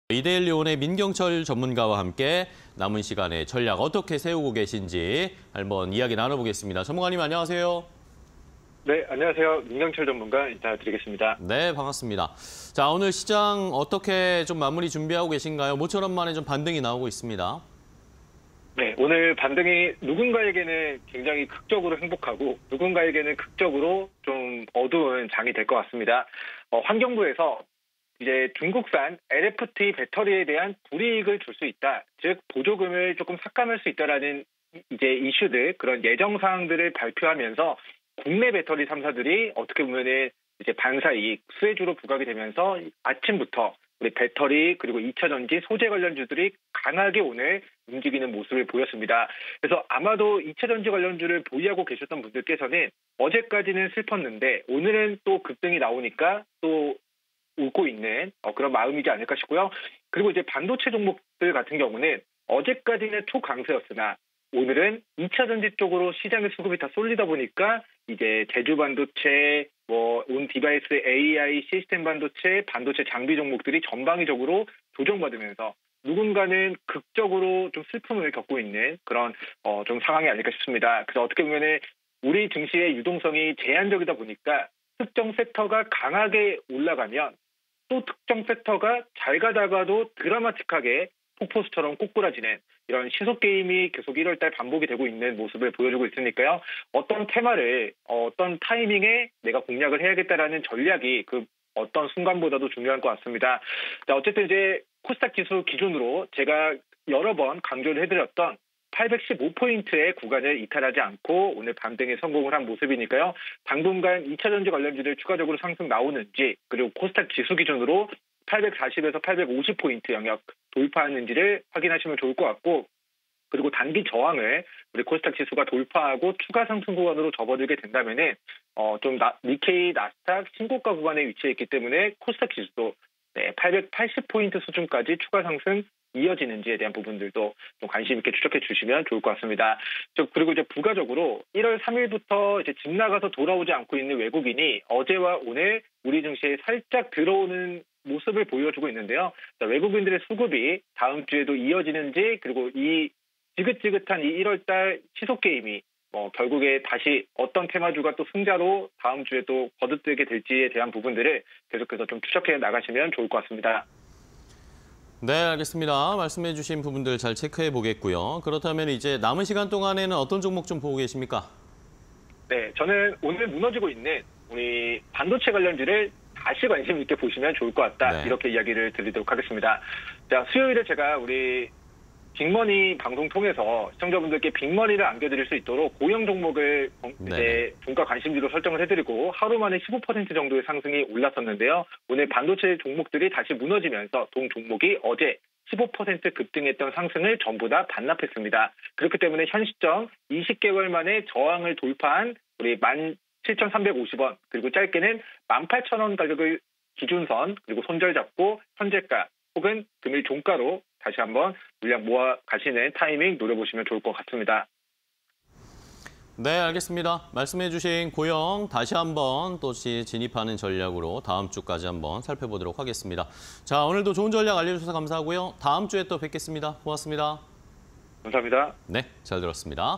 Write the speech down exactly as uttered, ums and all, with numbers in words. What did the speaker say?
이데일리온의 민경철 전문가와 함께 남은 시간에 전략 어떻게 세우고 계신지 한번 이야기 나눠보겠습니다. 전문가님 안녕하세요. 네, 안녕하세요. 민경철 전문가 인사드리겠습니다. 네, 반갑습니다. 자, 오늘 시장 어떻게 좀 마무리 준비하고 계신가요? 모처럼 만에 좀 반등이 나오고 있습니다. 네, 오늘 반등이 누군가에게는 굉장히 극적으로 행복하고 누군가에게는 극적으로 좀 어두운 장이 될 것 같습니다. 어, 환경부에서 이제 중국산 엘에프티 배터리에 대한 불이익을 줄 수 있다. 즉 보조금을 조금 삭감할 수 있다라는 이제 이슈들, 그런 예정 사항들을 발표하면서 국내 배터리 삼 사들이 어떻게 보면은 이제 반사이익, 수혜주로 부각이 되면서 아침부터 우리 배터리 그리고 이차 전지 소재 관련주들이 강하게 오늘 움직이는 모습을 보였습니다. 그래서 아마도 이차 전지 관련주를 보유하고 계셨던 분들께서는 어제까지는 슬펐는데 오늘은 또 급등이 나오니까 또 웃고 있는 그런 마음이지 않을까 싶고요. 그리고 이제 반도체 종목들 같은 경우는 어제까지는 초강세였으나 오늘은 이차 전지 쪽으로 시장의 수급이 다 쏠리다 보니까 이제 제주 반도체, 뭐 온 디바이스 에이아이 시스템 반도체, 반도체 장비 종목들이 전방위적으로 조정받으면서 누군가는 극적으로 좀 슬픔을 겪고 있는 그런 어, 좀 상황이 아닐까 싶습니다. 그래서 어떻게 보면은 우리 증시의 유동성이 제한적이다 보니까 특정 섹터가 강하게 올라가면 또 특정 섹터가 잘 가다가도 드라마틱하게 폭포수처럼 꼬꾸라지는 이런 시속 게임이 계속 일월 달 반복이 되고 있는 모습을 보여주고 있으니까요. 어떤 테마를 어떤 타이밍에 내가 공략을 해야겠다라는 전략이 그 어떤 순간보다도 중요할 것 같습니다. 자, 어쨌든 이제 코스닥 지수 기준으로 제가 여러 번 강조를 해드렸던 팔백십오 포인트의 구간을 이탈하지 않고 오늘 반등에 성공을 한 모습이니까요. 당분간 이차 전지 관련주들 추가적으로 상승 나오는지, 그리고 코스닥 지수 기준으로 팔백사십에서 팔백오십 포인트 영역 돌파하는지를 확인하시면 좋을 것 같고, 그리고 단기 저항을 우리 코스닥 지수가 돌파하고 추가 상승 구간으로 접어들게 된다면은 어, 좀 나, 니케이, 나스닥 신고가 구간에 위치해 있기 때문에 코스닥 지수도 네, 팔백팔십 포인트 수준까지 추가 상승 이어지는지에 대한 부분들도 좀 관심 있게 추적해 주시면 좋을 것 같습니다. 그리고 이제 부가적으로 일월 삼일부터 이제 집 나가서 돌아오지 않고 있는 외국인이 어제와 오늘 우리 증시에 살짝 들어오는 모습을 보여주고 있는데요. 외국인들의 수급이 다음 주에도 이어지는지, 그리고 이 지긋지긋한 이 일월 달 시속 게임이 뭐 결국에 다시 어떤 테마주가 또 승자로 다음 주에 또 거듭되게 될지에 대한 부분들을 계속해서 좀 추적해 나가시면 좋을 것 같습니다. 네, 알겠습니다. 말씀해 주신 부분들 잘 체크해 보겠고요. 그렇다면 이제 남은 시간 동안에는 어떤 종목 좀 보고 계십니까? 네, 저는 오늘 무너지고 있는 우리 반도체 관련주를 다시 관심 있게 보시면 좋을 것 같다. 네. 이렇게 이야기를 드리도록 하겠습니다. 자, 수요일에 제가 우리 빅머니 방송 통해서 시청자분들께 빅머니를 안겨드릴 수 있도록 고용 종목을 이제 종가 관심주로 설정을 해드리고 하루 만에 십오 퍼센트 정도의 상승이 올랐었는데요. 오늘 반도체 종목들이 다시 무너지면서 동 종목이 어제 십오 퍼센트 급등했던 상승을 전부 다 반납했습니다. 그렇기 때문에 현 시점 이십 개월 만에 저항을 돌파한 우리 만 칠천삼백오십 원, 그리고 짧게는 만 팔천 원 가격을 기준선, 그리고 손절 잡고 현재가 혹은 금일 종가로 다시 한번 물량 모아 가시는 타이밍 노려보시면 좋을 것 같습니다. 네, 알겠습니다. 말씀해 주신 고용 다시 한번 또 진입하는 전략으로 다음 주까지 한번 살펴보도록 하겠습니다. 자, 오늘도 좋은 전략 알려주셔서 감사하고요. 다음 주에 또 뵙겠습니다. 고맙습니다. 감사합니다. 네, 잘 들었습니다.